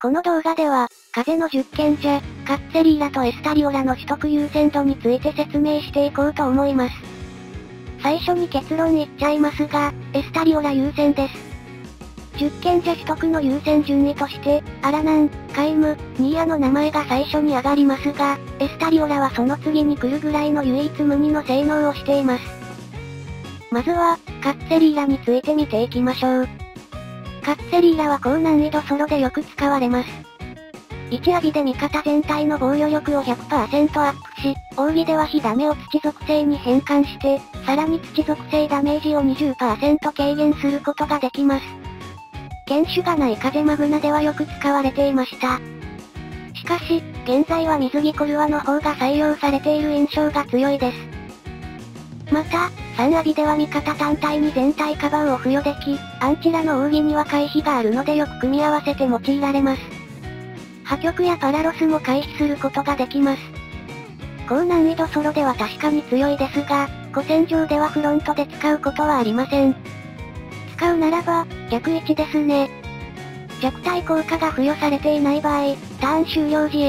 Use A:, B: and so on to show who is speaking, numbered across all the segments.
A: この動画では、風の10賢者、カッツェリーラとエスタリオラの取得優先度について説明していこうと思います。最初に結論言っちゃいますが、エスタリオラ優先です。10賢者取得の優先順位として、アラナン、カイム、ニーヤの名前が最初に上がりますが、エスタリオラはその次に来るぐらいの唯一無二の性能をしています。まずは、カッツェリーラについて見ていきましょう。カッツェリーラは高難易度ソロでよく使われます。1アビで味方全体の防御力を 100% アップし、奥義では火ダメを土属性に変換して、さらに土属性ダメージを 20% 軽減することができます。剣種がない風マグナではよく使われていました。しかし、現在は水着コルワの方が採用されている印象が強いです。また、3アビでは味方単体に全体カバーを付与でき、アンチラの奥義には回避があるのでよく組み合わせて用いられます。破局やパラロスも回避することができます。高難易度ソロでは確かに強いですが、古戦場ではフロントで使うことはありません。使うならば、逆位置ですね。弱体効果が付与されていない場合、ターン終了時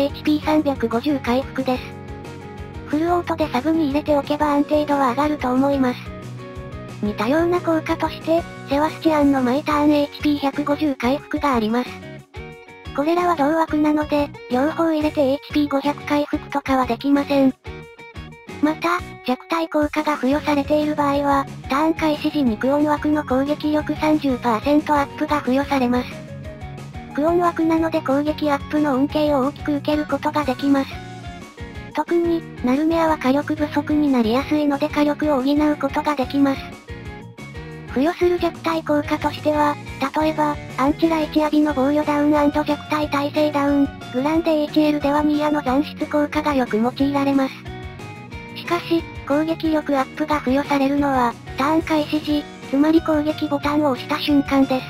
A: HP350 回復です。フルオートでサブに入れておけば安定度は上がると思います。似たような効果として、セバスチアンの毎ターン HP150 回復があります。これらは同枠なので、両方入れて HP500 回復とかはできません。また、弱体効果が付与されている場合は、ターン開始時にクオン枠の攻撃力 30% アップが付与されます。クオン枠なので攻撃アップの恩恵を大きく受けることができます。特に、ナルメアは火力不足になりやすいので火力を補うことができます。付与する弱体効果としては、例えば、アンチラ1アビの防御ダウン&弱体耐性ダウン、グランデ HL ではニーヤの残失効果がよく用いられます。しかし、攻撃力アップが付与されるのは、ターン開始時、つまり攻撃ボタンを押した瞬間です。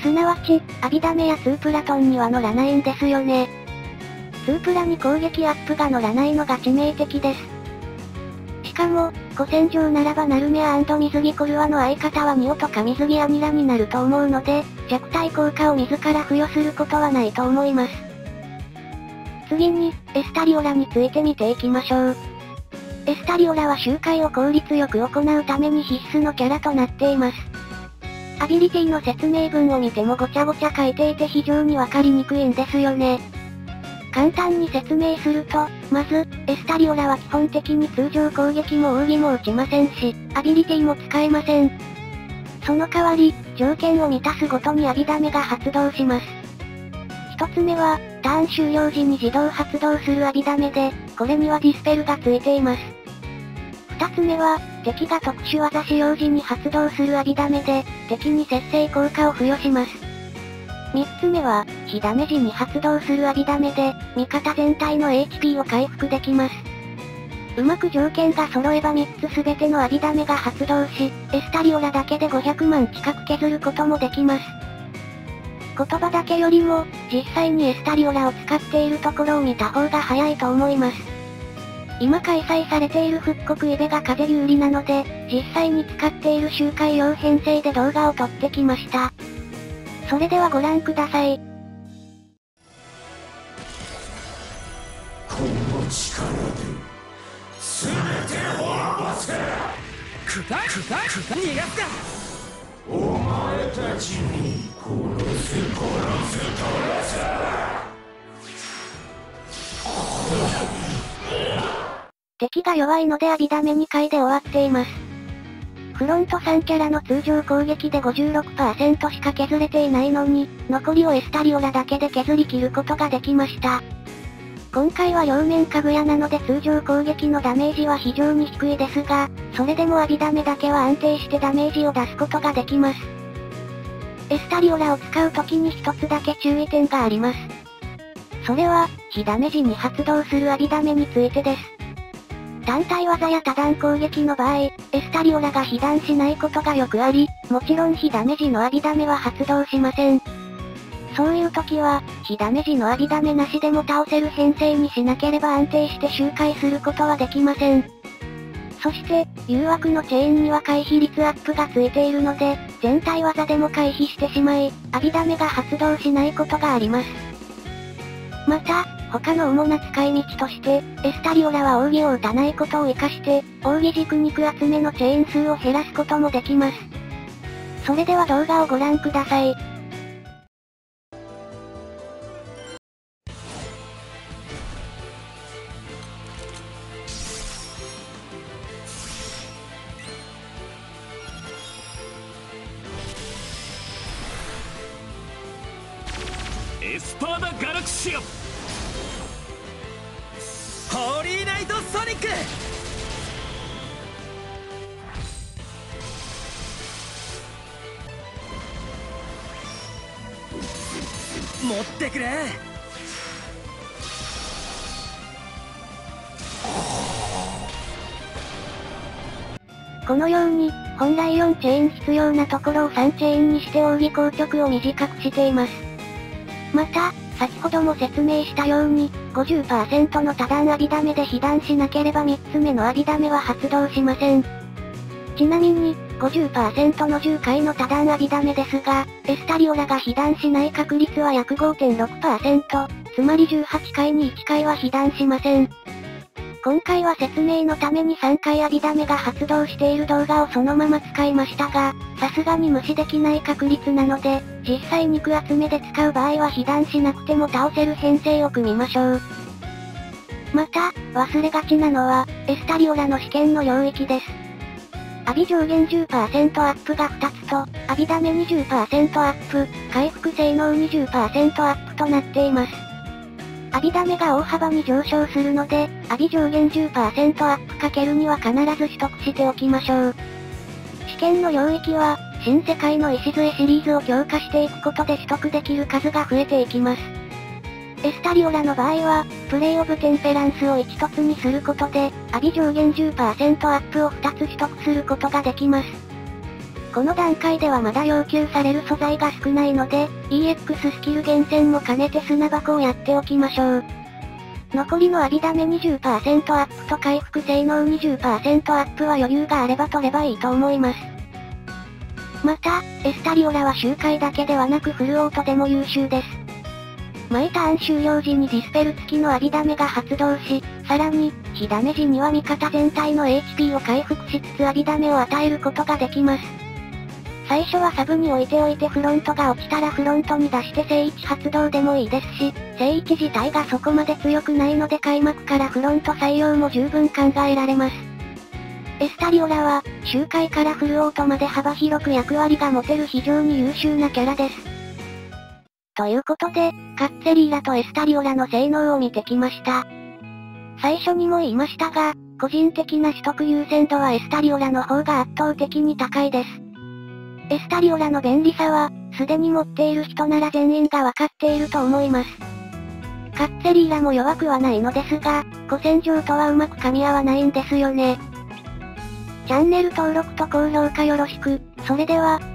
A: すなわち、アビダメや2プラトンには乗らないんですよね。2プラに攻撃アップが乗らないのが致命的です。しかも、古戦場ならばナルメア&水着コルワの相方はニオとか水着アニラになると思うので、弱体効果を自ら付与することはないと思います。次に、エスタリオラについて見ていきましょう。エスタリオラは周回を効率よく行うために必須のキャラとなっています。アビリティの説明文を見てもごちゃごちゃ書いていて非常にわかりにくいんですよね。簡単に説明すると、まず、エスタリオラは基本的に通常攻撃も奥義も打ちませんし、アビリティも使えません。その代わり、条件を満たすごとにアビダメが発動します。一つ目は、ターン終了時に自動発動するアビダメで、これにはディスペルがついています。二つ目は、敵が特殊技使用時に発動するアビダメで、敵に節制効果を付与します。三つ目は、火ダメ時に発動するアビダメで、味方全体の HP を回復できます。うまく条件が揃えば3つすべてのアビダメが発動し、エスタリオラだけで500万近く削ることもできます。言葉だけよりも、実際にエスタリオラを使っているところを見た方が早いと思います。今開催されている復刻イベが風有利なので、実際に使っている周回用編成で動画を撮ってきました。それではご覧ください。
B: この力で全て滅ぼせ。
C: 逃がすか。
B: お前たちに殺せ取らせ。
A: 敵が弱いのでアビダメ2回で終わっています。フロント3キャラの通常攻撃で 56% しか削れていないのに、残りをエスタリオラだけで削り切ることができました。今回は両面かぐやなので通常攻撃のダメージは非常に低いですが、それでもアビダメだけは安定してダメージを出すことができます。エスタリオラを使う時に一つだけ注意点があります。それは、火ダメ時に発動するアビダメについてです。単体技や多段攻撃の場合、エスタリオラが被弾しないことがよくあり、もちろん火ダメ時のアビダメは発動しません。そういう時は、火ダメ時のアビダメなしでも倒せる編成にしなければ安定して周回することはできません。そして、誘惑のチェーンには回避率アップがついているので、 全体技でも回避してしまい、アビダメが発動しないことがあります。また、他の主な使い道として、エスタリオラは奥義を打たないことを活かして、奥義軸肉集めのチェーン数を減らすこともできます。それでは動画をご覧ください。
B: エスパーダ・ガラクシア、
C: ホーリーナイトソニック。持ってくれ。
A: このように、本来4チェーン必要なところを3チェーンにして奥義硬直を短くしています。また、先ほども説明したように、50% の多段アビダメで被弾しなければ3つ目のアビダメは発動しません。ちなみに、50% の10回の多段アビダメですが、エスタリオラが被弾しない確率は約 5.6%、つまり18回に1回は被弾しません。今回は説明のために3回アビダメが発動している動画をそのまま使いましたが、さすがに無視できない確率なので、実際肉集めで使う場合は被弾しなくても倒せる編成を組みましょう。また、忘れがちなのは、エスタリオラの試験の領域です。アビ上限 10% アップが2つと、アビダメ 20% アップ、回復性能 20% アップとなっています。アビダメが大幅に上昇するので、アビ上限 10% アップかけるには必ず取得しておきましょう。試験の領域は、新世界の礎シリーズを強化していくことで取得できる数が増えていきます。エスタリオラの場合は、プレイオブテンペランスを1凸にすることで、アビ上限 10% アップを2つ取得することができます。この段階ではまだ要求される素材が少ないので、EX スキル厳選も兼ねて砂箱をやっておきましょう。残りのアビダメ 20% アップと回復性能 20% アップは余裕があれば取ればいいと思います。また、エスタリオラは周回だけではなくフルオートでも優秀です。毎ターン終了時にディスペル付きのアビダメが発動し、さらに、被ダメ時には味方全体の HP を回復しつつアビダメを与えることができます。最初はサブに置いておいてフロントが落ちたらフロントに出して正位置発動でもいいですし、正位置自体がそこまで強くないので開幕からフロント採用も十分考えられます。エスタリオラは、周回からフルオートまで幅広く役割が持てる非常に優秀なキャラです。ということで、カッツェリーラとエスタリオラの性能を見てきました。最初にも言いましたが、個人的な取得優先度はエスタリオラの方が圧倒的に高いです。エスタリオラの便利さは、すでに持っている人なら全員がわかっていると思います。カッツェリーラも弱くはないのですが、古戦場とはうまく噛み合わないんですよね。チャンネル登録と高評価よろしく。それでは、